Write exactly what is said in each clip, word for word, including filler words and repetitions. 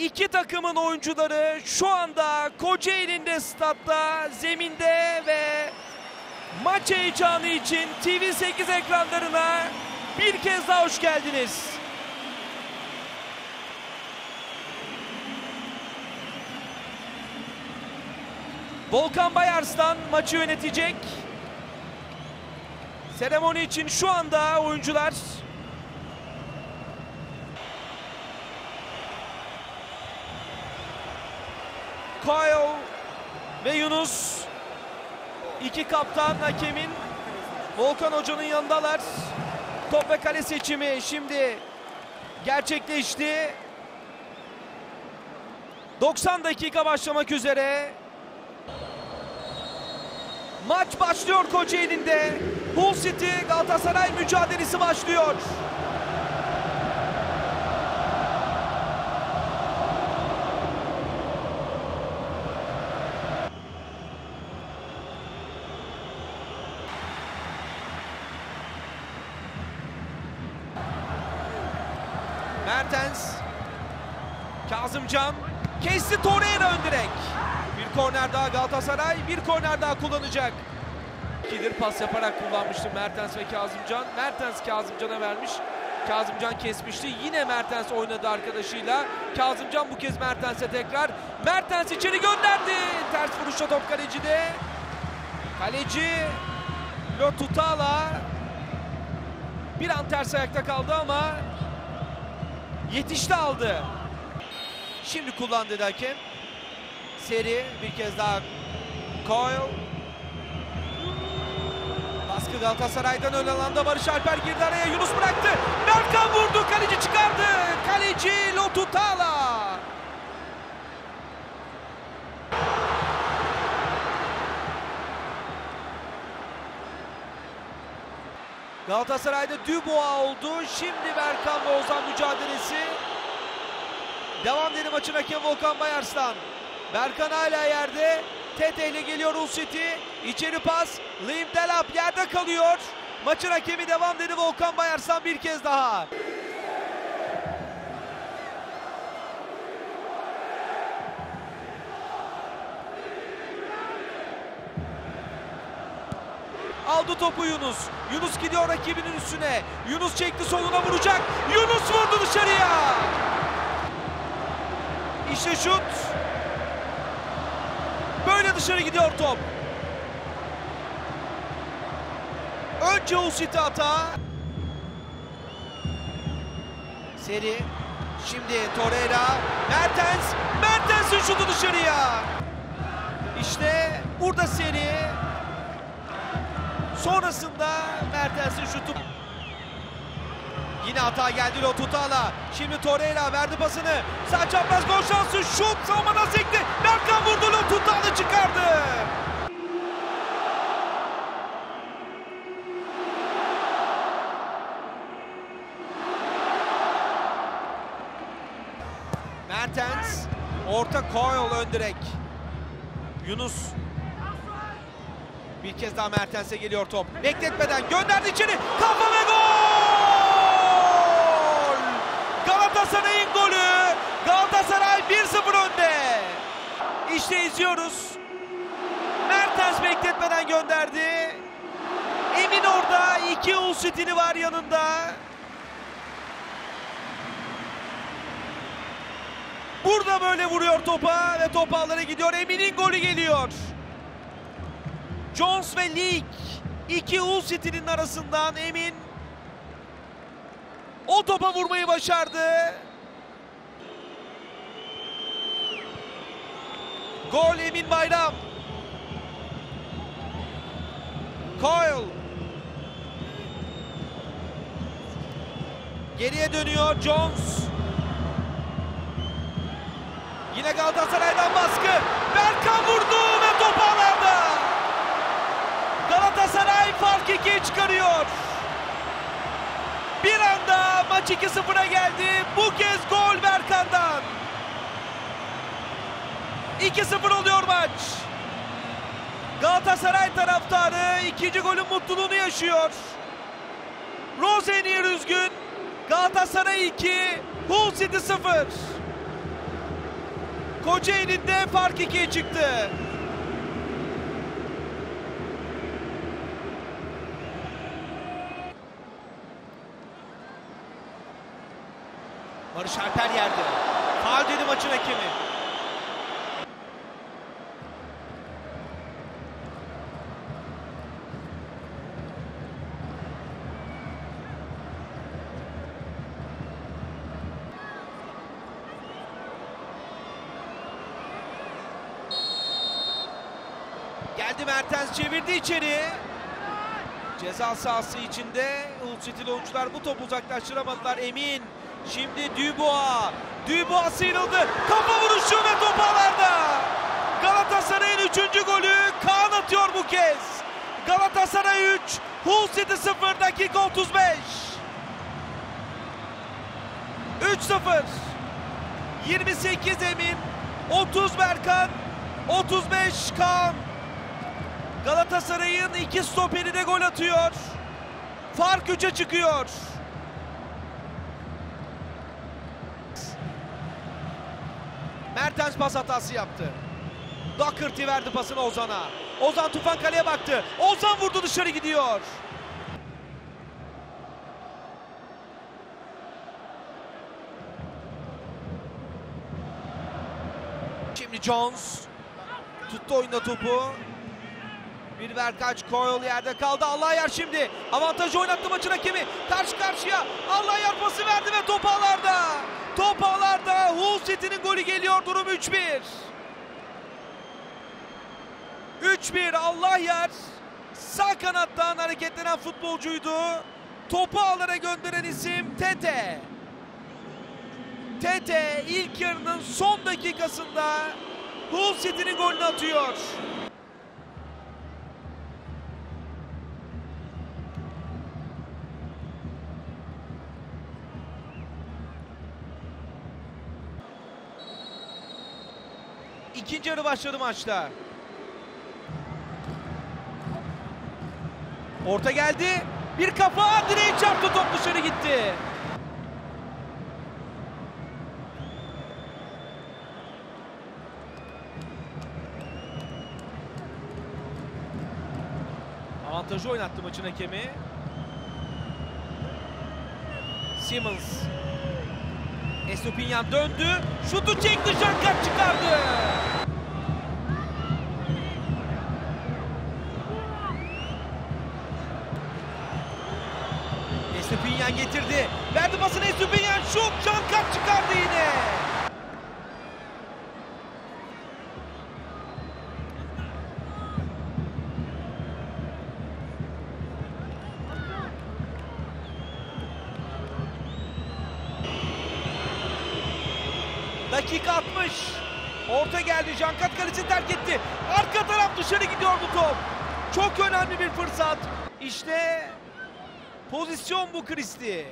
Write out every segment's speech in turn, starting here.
İki takımın oyuncuları şu anda Kocaeli'nde, statta, zeminde ve maç heyecanı için T V sekiz ekranlarına bir kez daha hoş geldiniz. Volkan Bayarslan maçı yönetecek. Seremoni için şu anda oyuncular Kyle ve Yunus, iki kaptan hakemin Volkan Hoca'nın yanındalar. Top ve kale seçimi şimdi gerçekleşti. doksan dakika başlamak üzere. Maç başlıyor Kocaeli'nde. Hull City Galatasaray mücadelesi başlıyor. Mertens, Kazımcan, kesti, Torreira ön direk. Bir korner daha Galatasaray, bir korner daha kullanacak. İkidir pas yaparak kullanmıştı Mertens ve Kazımcan. Mertens Kazımcan'a vermiş. Kazımcan kesmişti. Yine Mertens oynadı arkadaşıyla. Kazımcan bu kez Mertens'e tekrar. Mertens içeri gönderdi. Ters vuruşla top kalecide. Kaleci Lotutala bir an ters ayakta kaldı ama yetişti, aldı. Şimdi kullandı hakem. Seri bir kez daha Kyle. Baskı Galatasaray'dan, ön alanda Barış Alper girdi araya. Yunus bıraktı. Berkan vurdu. Kaleci çıkardı. Kaleci Lotutala. Galatasaray'da Dubois oldu. Şimdi Berkan ve Ozan mücadelesi. Devam dedi maçın hakemi Volkan Bayarslan. Berkan hala yerde. Tete ile geliyor Hull City. İçeri pas. Liam Delap yerde kalıyor. Maçın hakemi devam dedi Volkan Bayarslan bir kez daha. Aldı topu Yunus. Yunus gidiyor rakibinin üstüne. Yunus çekti, soluna vuracak. Yunus vurdu dışarıya. İşte şut. Böyle dışarı gidiyor top. Önce Hull City hata. Seri. Şimdi Torreira. Mertens. Mertens'in şutu dışarıya. İşte burada Seri. Sonrasında Mertens'in şutu. Yine hata geldi Lotutala. Şimdi Torreira verdi pasını. Sağ çapraz gol şansı. Şut savunmadan sekti. Berkan vurdu. Lotutala çıkardı. Mertens. Orta Kyle ön direk. Yunus. Bir kez daha Mertens'e geliyor top. Bekletmeden gönderdi içeri. Kafa ve gol! Galatasaray'ın golü. Galatasaray bir sıfır önde. İşte izliyoruz. Mertens bekletmeden gönderdi. Emin orada. İki Hull City'li var yanında. Burada böyle vuruyor topa ve top ağlara gidiyor. Emin'in golü geliyor. Jones ve Leek, iki Hull City'nin arasından Emin o topa vurmayı başardı. Gol Emin Bayram. Kyle. Geriye dönüyor Jones. Yine Galatasaray'dan baskı. Berkan vurdu ve top ağlarda. Galatasaray fark ikiye çıkarıyor. Bir anda maç iki sıfıra geldi. Bu kez gol Berkan'dan. iki sıfır oluyor maç. Galatasaray taraftarı ikinci golün mutluluğunu yaşıyor. Rosenier üzgün. Galatasaray iki, Hull City sıfır. Kocaeli'nde fark ikiye çıktı. Barış Alper yerde. Faul dedi maçın hakemi. Geldi Mertens, çevirdi içeri. Ceza sahası içinde Hull City'li oyuncular bu topu uzaklaştıramadılar. Emin. Şimdi Dubois. Dubois sıyrıldı. Kafa vuruşu ve top ağlarda. Galatasaray'ın üçüncü golü Kaan atıyor bu kez. Galatasaray üç, Hull City sıfır, dakika otuz beş. üç sıfır. yirmi sekiz Emin, otuz Berkan, otuz beş Kaan. Galatasaray'ın iki stoperi de gol atıyor. Fark üçe çıkıyor. Mertens pas hatası yaptı. Doherty verdi pasını Ozan'a. Ozan Tufan kaleye baktı. Ozan vurdu, dışarı gidiyor. Şimdi Jones tuttu oyunda topu. Bir Berkaç Koyol yerde kaldı. Allahyar şimdi avantajı oynattı maçın hakemi. Karşı karşıya Allahyar pası verdi ve top ağlarda. Top ağlarda. Hull City'nin golü geliyor. Durum üç bir. üç bir. Allahyar sağ kanattan hareketlenen futbolcuydu. Topu ağlara gönderen isim Tete. Tete ilk yarının son dakikasında Hull City'nin golünü atıyor. İkinci yarı başladı maçta. Orta geldi. Bir kafa, direğe çarptı, top dışarı gitti. Avantajı oynattı maçın hakemi. Simmons. Estupinyan döndü. Şutu çekti, Jankat çıkardı. Estupinyan getirdi. Verdi pasını Estupinyan. Şut, Jankat çıkardı yine. Dakika altmış. Orta geldi. Jankat kalesini terk etti. Arka taraf dışarı gidiyor bu top. Çok önemli bir fırsat. İşte pozisyon bu Christie.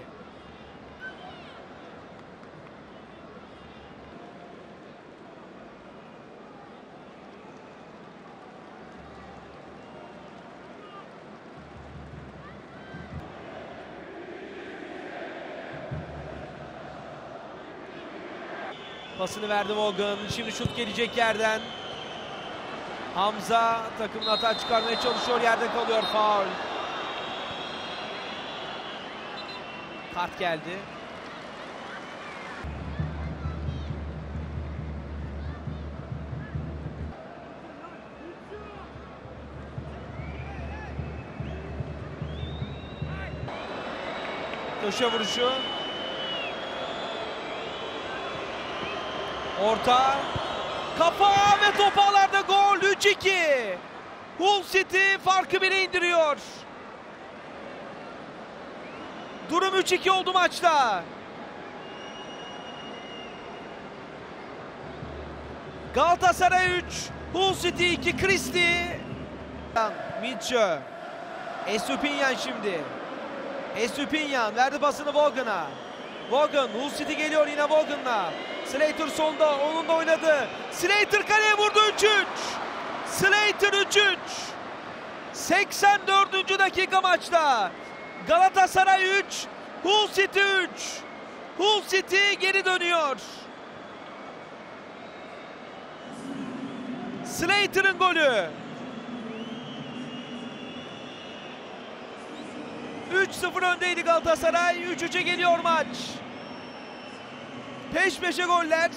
Pasını verdi Vaughan. Şimdi şut gelecek yerden. Hamza takımın hata çıkarmaya çalışıyor. Yerde kalıyor. Faul. Kart geldi. Köşe vuruşu. Orta. Kafa ve top ağlarda gol. üç iki. Hull City farkı bire indiriyor. Durum üç iki oldu maçta. Galatasaray üç, Hull City iki. Christie. Mitchell. Estupinyan şimdi. Estupinyan verdi pasını Vaughan'a. Vaughan, Hull City geliyor yine Vaughan'la. Slater solda, onun da oynadı. Slater kaleye vurdu, üç üç. Slater üç üç. seksen dördüncü dakika maçta. Galatasaray üç, Hull City üç. Hull City geri dönüyor. Slater'ın golü. üç sıfır öndeydi Galatasaray. üç üçe geliyor maç. Peş peşe goller.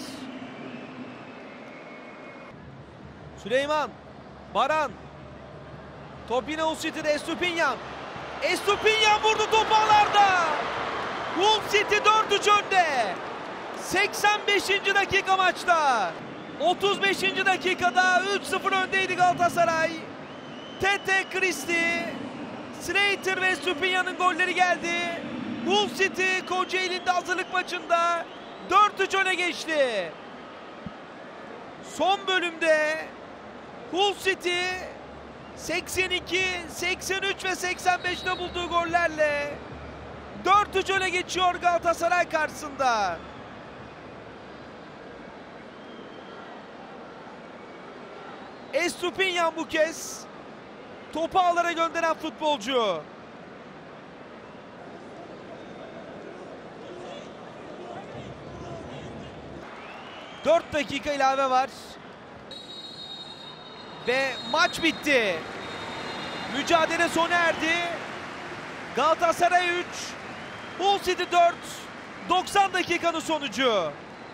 Süleyman. Baran. Top yine Hull City'de. Estupiñán. Estupiñán vurdu top ağlarda. Hull City dört üç önde. seksen beşinci dakika maçta. otuz beşinci dakikada üç sıfır öndeydi Galatasaray. Tete, Christie, Slater ve Estupiñán'ın golleri geldi. Hull City Kocaeli'nde hazırlık maçında dört üç öne geçti. Son bölümde Hull City seksen iki, seksen üç ve seksen beşte bulduğu gollerle dört üç öne geçiyor Galatasaray karşısında. Estupiñán bu kez topu ağlara gönderen futbolcu. dört dakika ilave var. Ve maç bitti. Mücadele sona erdi. Galatasaray üç, Hull City dört. doksan dakikanın sonucu.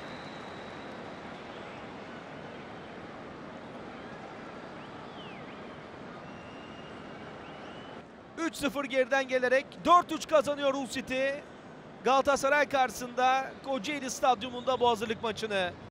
üç sıfır geriden gelerek dört üç kazanıyor Hull City. Galatasaray karşısında Kocaeli Stadyumunda bu hazırlık maçını.